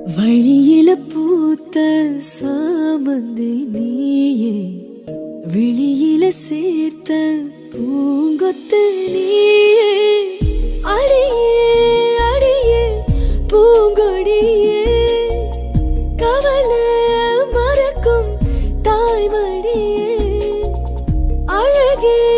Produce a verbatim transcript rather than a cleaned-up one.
வழியில பூத்த சாமந்தி நீயே, விழியில சேர்த்த பூங்கொத்து நீயே. அடியே அடியே பூங்கொடியே, கவலை மறக்கும் தாய்மடியே. அழகே